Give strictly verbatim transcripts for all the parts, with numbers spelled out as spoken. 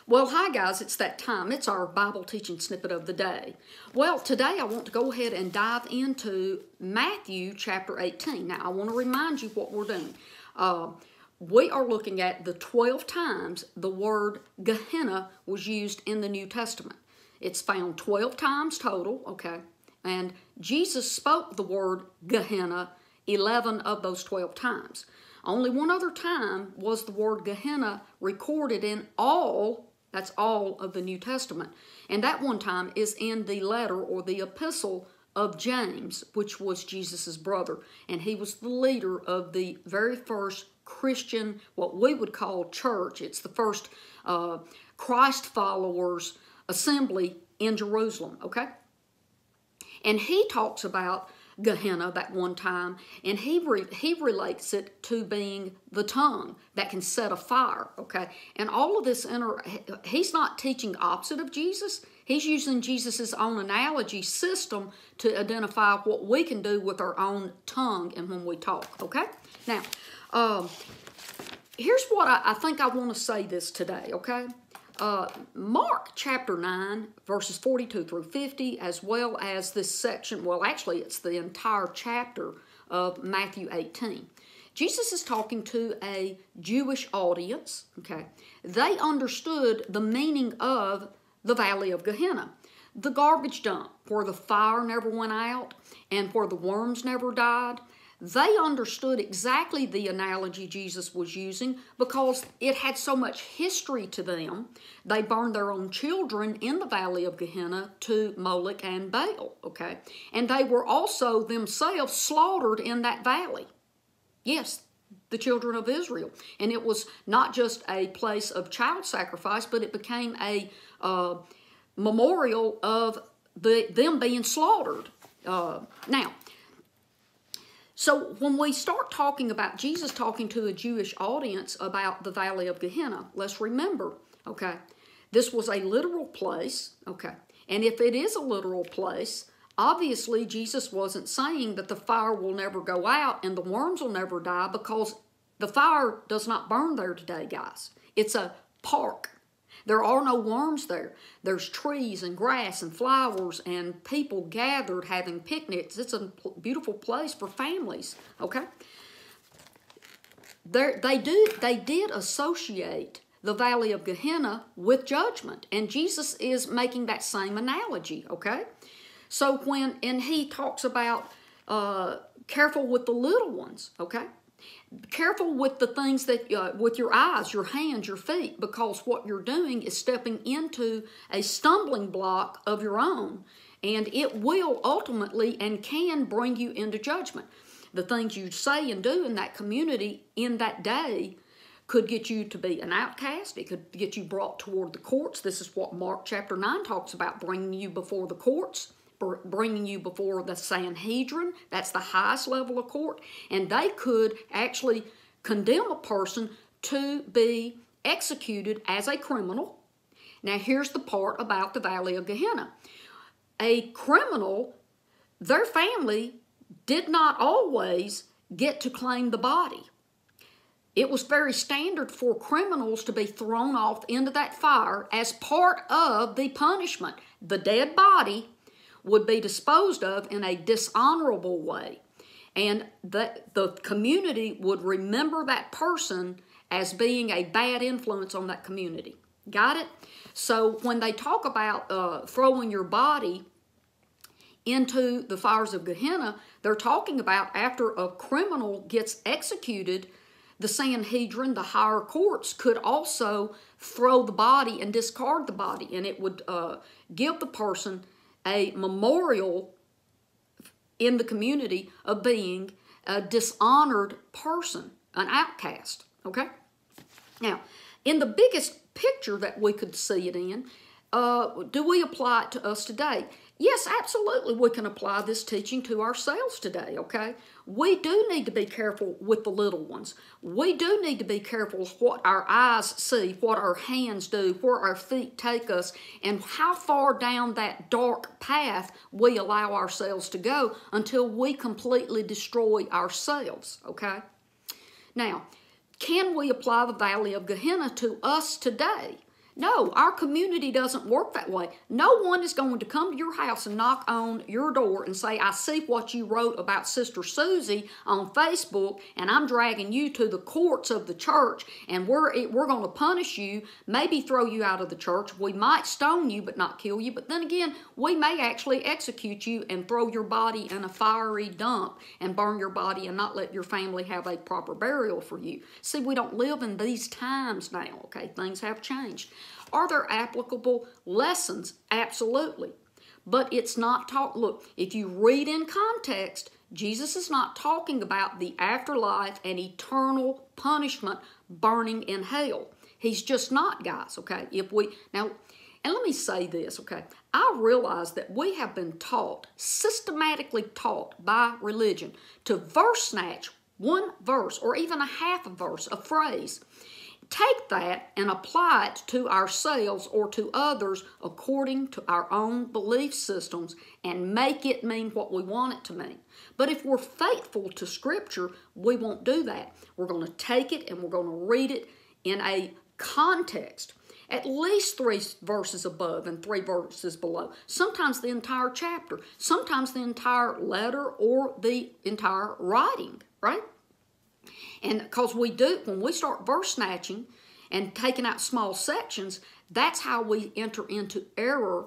Well, hi guys, it's that time. It's our Bible teaching snippet of the day. Well, today I want to go ahead and dive into Matthew chapter eighteen. Now, I want to remind you what we're doing. Uh, we are looking at the twelve times the word Gehenna was used in the New Testament. It's found twelve times total, okay? And Jesus spoke the word Gehenna eleven of those twelve times. Only one other time was the word Gehenna recorded in all, that's all of the New Testament. And that one time is in the letter or the epistle of James, which was Jesus' brother. And he was the leader of the very first Christian, what we would call church. It's the first uh, Christ followers assembly in Jerusalem, okay? And he talks about Gehenna that one time, and he re he relates it to being the tongue that can set a fire, okay? And all of this, inter he's not teaching opposite of Jesus. He's using Jesus's own analogy system to identify what we can do with our own tongue and when we talk, okay? Now, um, here's what I, I think I want to say this today, okay? Uh, Mark chapter nine, verses forty-two through fifty, as well as this section, well, actually, it's the entire chapter of Matthew eighteen. Jesus is talking to a Jewish audience, okay? They understood the meaning of the Valley of Gehenna, the garbage dump, where the fire never went out and where the worms never died. They understood exactly the analogy Jesus was using because it had so much history to them. They burned their own children in the Valley of Gehenna to Moloch and Baal, okay? And they were also themselves slaughtered in that valley. Yes, the children of Israel. And it was not just a place of child sacrifice, but it became a uh, memorial of the, them being slaughtered. Uh, now, So when we start talking about Jesus talking to a Jewish audience about the Valley of Gehenna, let's remember, okay, this was a literal place, okay, and if it is a literal place, obviously Jesus wasn't saying that the fire will never go out and the worms will never die because the fire does not burn there today, guys. It's a park. There are no worms there. There's trees and grass and flowers and people gathered having picnics. It's a beautiful place for families, okay? There, they, do, they did associate the Valley of Gehenna with judgment, and Jesus is making that same analogy, okay? So when, and he talks about uh, careful with the little ones, okay? Careful with the things that, uh, with your eyes, your hands, your feet, because what you're doing is stepping into a stumbling block of your own, and it will ultimately and can bring you into judgment. The things you say and do in that community in that day could get you to be an outcast. It could get you brought toward the courts. This is what Mark chapter nine talks about, bringing you before the courts, bringing you before the Sanhedrin. That's the highest level of court. And they could actually condemn a person to be executed as a criminal. Now, here's the part about the Valley of Gehenna. A criminal, their family did not always get to claim the body. It was very standard for criminals to be thrown off into that fire as part of the punishment. The dead body would be disposed of in a dishonorable way. And the, the community would remember that person as being a bad influence on that community. Got it? So when they talk about uh, throwing your body into the fires of Gehenna, they're talking about after a criminal gets executed, the Sanhedrin, the higher courts, could also throw the body and discard the body. And it would uh, give the person a memorial in the community of being a dishonored person, an outcast, okay? Now, in the biggest picture that we could see it in, uh, do we apply it to us today? Yes, absolutely, we can apply this teaching to ourselves today, okay? We do need to be careful with the little ones. We do need to be careful what our eyes see, what our hands do, where our feet take us, and how far down that dark path we allow ourselves to go until we completely destroy ourselves, okay? Now, can we apply the Valley of Gehenna to us today? No, our community doesn't work that way. No one is going to come to your house and knock on your door and say, I see what you wrote about Sister Susie on Facebook, and I'm dragging you to the courts of the church, and we're, we're going to punish you, maybe throw you out of the church. We might stone you but not kill you, but then again, we may actually execute you and throw your body in a fiery dump and burn your body and not let your family have a proper burial for you. See, we don't live in these times now, okay? Things have changed. Are there applicable lessons? Absolutely. But it's not taught. Look, if you read in context, Jesus is not talking about the afterlife and eternal punishment burning in hell. He's just not, guys, okay? If we, now, and let me say this, okay? I realize that we have been taught, systematically taught by religion, to verse snatch one verse or even a half a verse, a phrase. Take that and apply it to ourselves or to others according to our own belief systems and make it mean what we want it to mean. But if we're faithful to Scripture, we won't do that. We're going to take it and we're going to read it in a context. At least three verses above and three verses below. Sometimes the entire chapter. Sometimes the entire letter or the entire writing, right? And because we do, when we start verse snatching and taking out small sections, that's how we enter into error,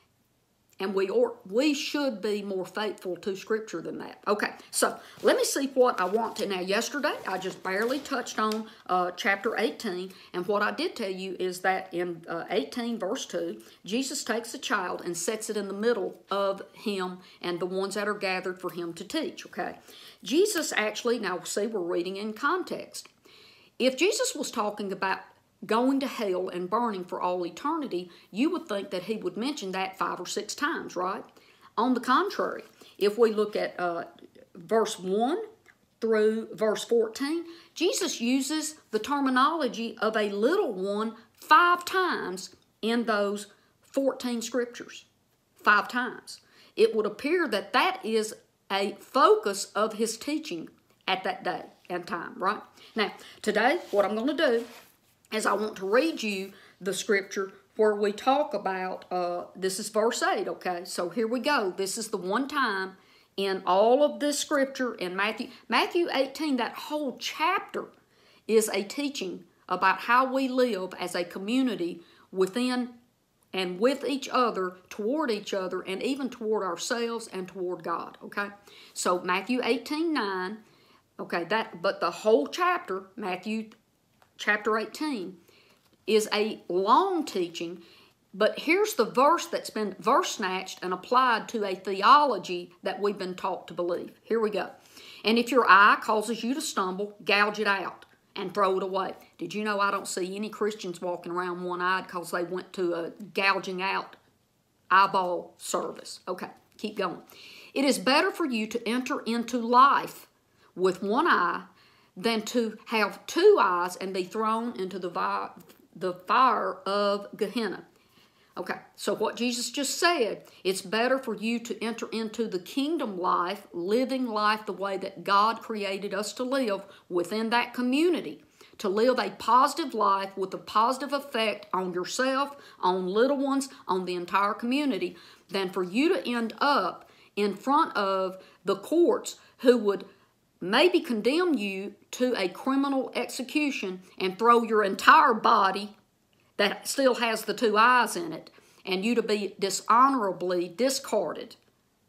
and we or, we should be more faithful to Scripture than that. Okay, so let me see what I want to. Now, yesterday, I just barely touched on uh, chapter eighteen, and what I did tell you is that in uh, eighteen, verse two, Jesus takes a child and sets it in the middle of him and the ones that are gathered for him to teach, okay? Jesus actually, now see, we're reading in context. If Jesus was talking about going to hell and burning for all eternity, you would think that he would mention that five or six times, right? On the contrary, if we look at uh, verse one through verse fourteen, Jesus uses the terminology of a little one five times in those fourteen scriptures. Five times. It would appear that that is a focus of his teaching at that day and time, right? Now, today, what I'm going to do is I want to read you the scripture where we talk about, uh, this is verse eight, okay? So here we go. This is the one time in all of this scripture in Matthew. Matthew eighteen, that whole chapter is a teaching about how we live as a community within and with each other, toward each other, and even toward ourselves and toward God, okay? So Matthew eighteen, nine, okay, that, but the whole chapter, Matthew chapter eighteen, is a long teaching, but here's the verse that's been verse snatched and applied to a theology that we've been taught to believe. Here we go. And if your eye causes you to stumble, gouge it out and throw it away. Did you know I don't see any Christians walking around one-eyed because they went to a gouging out eyeball service? Okay, keep going. It is better for you to enter into life with one eye than to have two eyes and be thrown into the, vi the fire of Gehenna. Okay, so what Jesus just said, it's better for you to enter into the kingdom life, living life the way that God created us to live within that community, to live a positive life with a positive effect on yourself, on little ones, on the entire community, than for you to end up in front of the courts who would maybe condemn you to a criminal execution and throw your entire body that still has the two eyes in it, and you to be dishonorably discarded.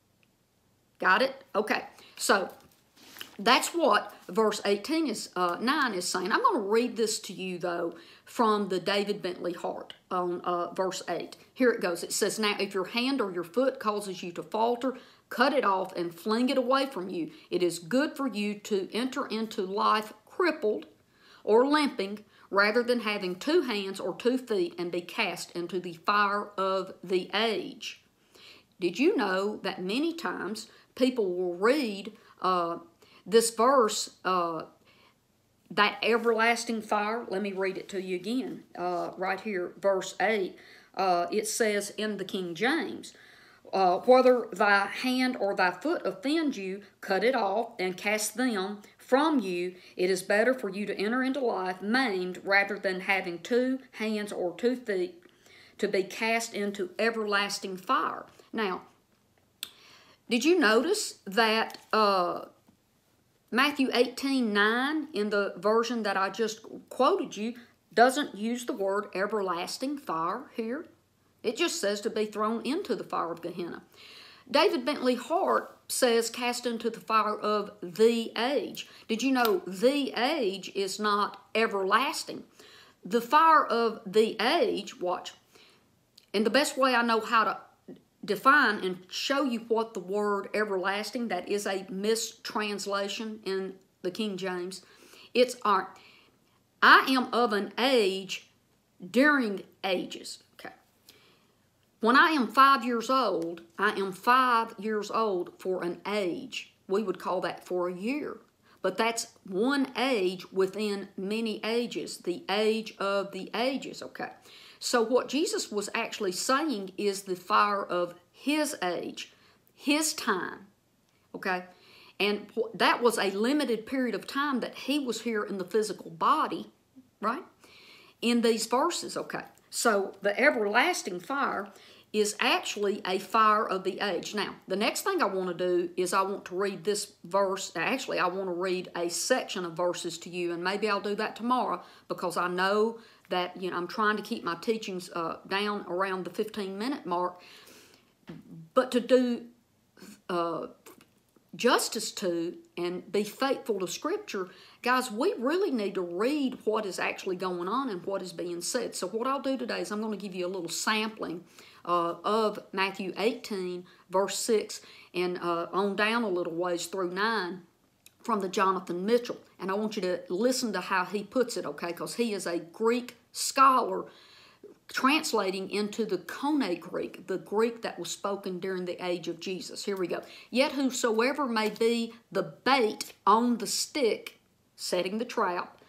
Got it? Okay. So that's what verse eighteen is uh, nine is saying. I'm going to read this to you though from the David Bentley Hart on uh, verse eight. Here it goes. It says, "Now if your hand or your foot causes you to falter, cut it off and fling it away from you. It is good for you to enter into life crippled or limping, rather than having two hands or two feet and be cast into the fire of the age." Did you know that many times people will read uh, this verse, uh, that everlasting fire? Let me read it to you again. Uh, right here, verse eight, uh, it says in the King James, Uh, whether thy hand or thy foot offend you, cut it off and cast them from you, it is better for you to enter into life maimed rather than having two hands or two feet to be cast into everlasting fire. Now, did you notice that uh, Matthew eighteen nine, in the version that I just quoted you, doesn't use the word everlasting fire here? It just says to be thrown into the fire of Gehenna. David Bentley Hart says cast into the fire of the age. Did you know the age is not everlasting? The fire of the age, watch, and the best way I know how to define and show you what the word everlasting, that is a mistranslation in the King James, it's our, I am of an age during ages. Okay. When I am five years old, I am five years old for an age. We would call that for a year. But that's one age within many ages, the age of the ages, okay? So what Jesus was actually saying is the fire of his age, his time, okay? And that was a limited period of time that he was here in the physical body, right? In these verses, okay? So the everlasting fire is actually a fire of the age. Now, the next thing I want to do is I want to read this verse. Actually, I want to read a section of verses to you, and maybe I'll do that tomorrow because I know that, you know, I'm trying to keep my teachings uh, down around the fifteen minute mark. But to do uh, justice to and be faithful to Scripture, guys, we really need to read what is actually going on and what is being said. So what I'll do today is I'm going to give you a little sampling uh, of Matthew eighteen, verse six, and uh, on down a little ways through nine from the Jonathan Mitchell. And I want you to listen to how he puts it, okay, because he is a Greek scholar translating into the Koine Greek, the Greek that was spoken during the age of Jesus. Here we go. Yet whosoever may be the bait on the stick, setting the trap,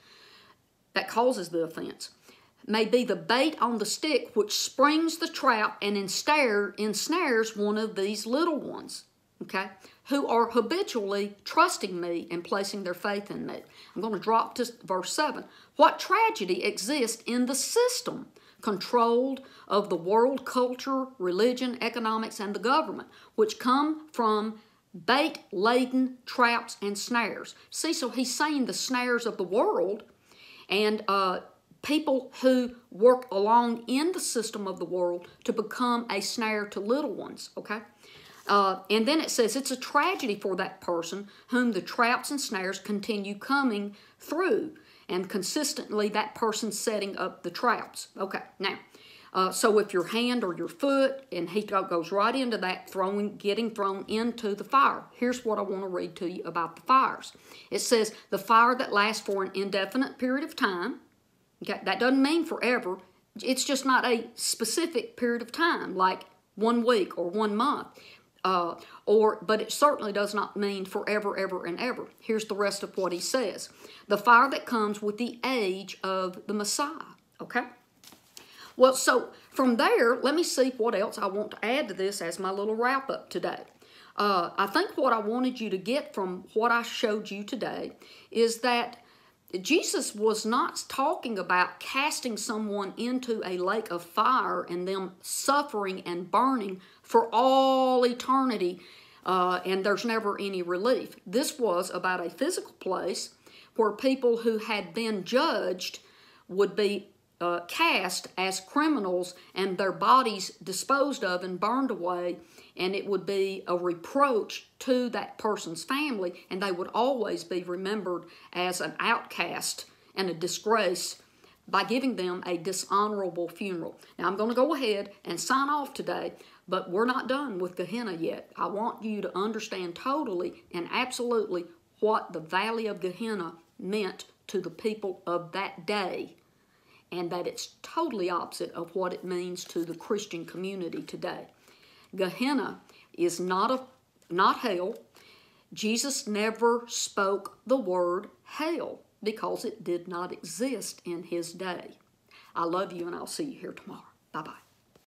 that causes the offense, may be the bait on the stick which springs the trap and ensnare, ensnares one of these little ones, okay, who are habitually trusting me and placing their faith in me. I'm going to drop to verse seven. What tragedy exists in the system controlled of the world culture, religion, economics, and the government, which come from bait-laden traps and snares. See, so he's saying the snares of the world and uh, people who work along in the system of the world to become a snare to little ones, okay? Uh, and then it says it's a tragedy for that person whom the traps and snares continue coming through, and consistently that person setting up the traps. Okay, now, uh, so if your hand or your foot, and he goes right into that, throwing, getting thrown into the fire. Here's what I want to read to you about the fires. It says, the fire that lasts for an indefinite period of time. Okay, that doesn't mean forever. It's just not a specific period of time, like one week or one month. Uh, or, but it certainly does not mean forever, ever, and ever. Here's the rest of what he says. The fire that comes with the age of the Messiah. Okay? Well, so from there, let me see what else I want to add to this as my little wrap-up today. Uh, I think what I wanted you to get from what I showed you today is that Jesus was not talking about casting someone into a lake of fire and them suffering and burning for all eternity, uh, and there's never any relief. This was about a physical place where people who had been judged would be uh, cast as criminals and their bodies disposed of and burned away, and it would be a reproach to that person's family, and they would always be remembered as an outcast and a disgrace by giving them a dishonorable funeral. Now, I'm going to go ahead and sign off today, but we're not done with Gehenna yet. I want you to understand totally and absolutely what the Valley of Gehenna meant to the people of that day, and that it's totally opposite of what it means to the Christian community today. Gehenna is not a not hell. Jesus never spoke the word hell because it did not exist in his day. I love you, and I'll see you here tomorrow. Bye-bye.